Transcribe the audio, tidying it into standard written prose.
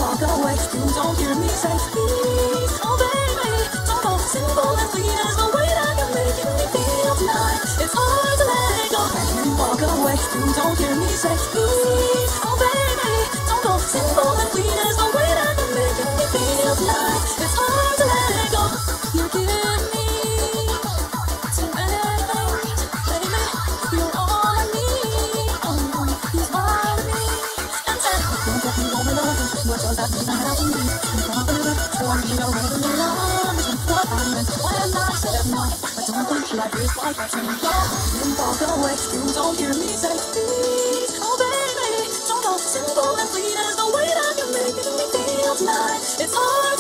walk away. You don't hear me say please. Oh baby, don't go. Simple and sweet as the way that you're making me feel tonight. It's hard to let it go. You walk away. You don't hear me say please. Oh baby, don't go. Simple and sweet as the way that you're making me feel tonight. It's hard to let it go. You give me too many things, baby. You're all I need. Oh, you're all I need. And then don't get me going on. What does that mean? I don't need. For me, you're ready to love. What I meant when I said no. I don't think like this, like I can't go. You walk away. You don't hear me say please. Oh baby, don't go. Simple and sweet as the way that you're making me feel tonight. It's hard.